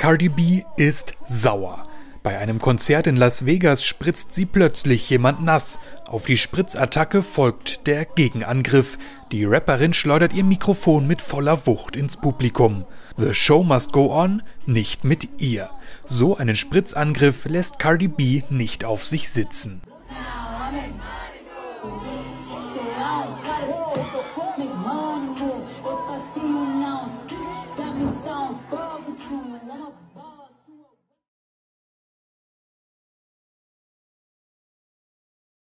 Cardi B ist sauer. Bei einem Konzert in Las Vegas spritzt sie plötzlich jemand nass. Auf die Spritzattacke folgt der Gegenangriff. Die Rapperin schleudert ihr Mikrofon mit voller Wucht ins Publikum. The show must go on, nicht mit ihr. So einen Spritzangriff lässt Cardi B nicht auf sich sitzen.